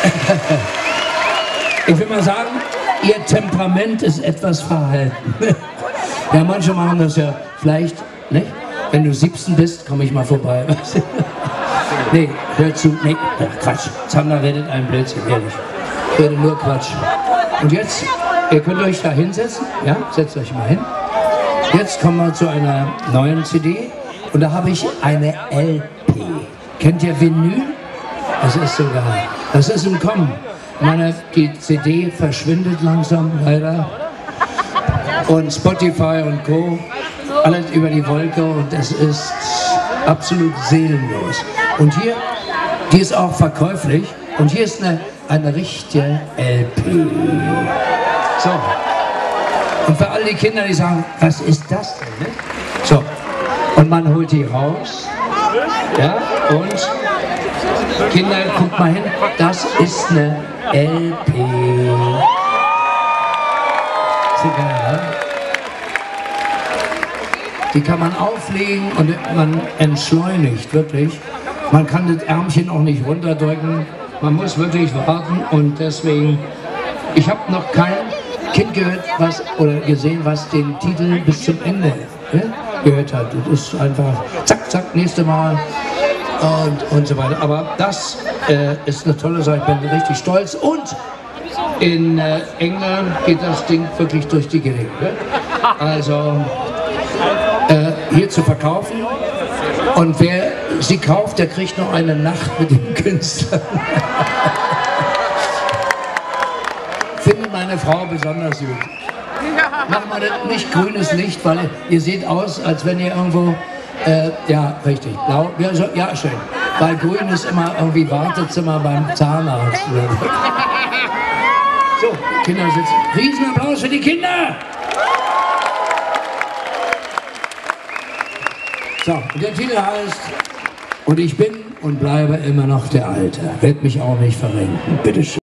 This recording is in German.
Ich will mal sagen, ihr Temperament ist etwas verhalten. Ja, manche machen das ja vielleicht, nicht? Wenn du 17 bist, komme ich mal vorbei. Nee, hör zu, nee, Quatsch. Zander redet einen Blödsinn, ehrlich. Ich rede nur Quatsch. Und jetzt, ihr könnt euch da hinsetzen, ja, setzt euch mal hin. Jetzt kommen wir zu einer neuen CD und da habe ich eine LP. Kennt ihr Vinyl? Das ist sogar, das ist im Kommen. Ich meine, die CD verschwindet langsam, leider. Und Spotify und Co. alles über die Wolke und es ist absolut seelenlos. Und hier, die ist auch verkäuflich und hier ist eine richtige LP. So. Und für all die Kinder, die sagen, was ist das denn? Ne? So. Und man holt die raus. Ja, und Kinder, guckt mal hin, das ist eine LP. Die kann man auflegen und man entschleunigt wirklich. Man kann das Ärmchen auch nicht runterdrücken. Man muss wirklich warten und deswegen, ich habe noch kein Kind gehört, oder gesehen, was den Titel bis zum Ende gehört hat. Das ist einfach zack, zack, nächste Mal und so weiter. Aber das ist eine tolle Sache, ich bin richtig stolz. Und in England geht das Ding wirklich durch die Gegend. Also hier zu verkaufen. Und wer sie kauft, der kriegt noch eine Nacht mit dem Künstler. Finde meine Frau besonders gut. Macht mal nicht grünes Licht, weil ihr seht aus, als wenn ihr irgendwo, ja, richtig, blau, ja, schön. Weil grün ist immer irgendwie Wartezimmer beim Zahnarzt. So, Kinder sitzen. Riesenapplaus für die Kinder! So, und der Titel heißt Und ich bin und bleibe immer noch der Alte. Werd mich auch nicht verrenken. Bitteschön.